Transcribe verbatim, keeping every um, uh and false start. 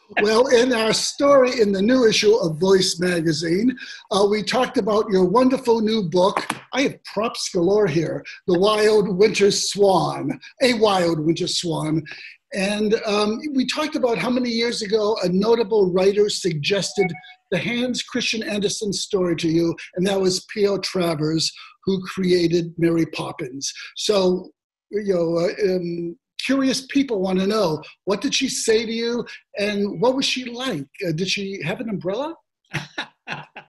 Well, in our story in the new issue of Voice magazine, uh, we talked about your wonderful new book. I have props galore here, The Wild Winter Swan, A Wild Winter Swan. And um, we talked about how many years ago a notable writer suggested the Hans Christian Andersen story to you, and that was P L Travers, who created Mary Poppins. So, you know, uh, um, curious people want to know, what did she say to you, and what was she like? Uh, did she have an umbrella?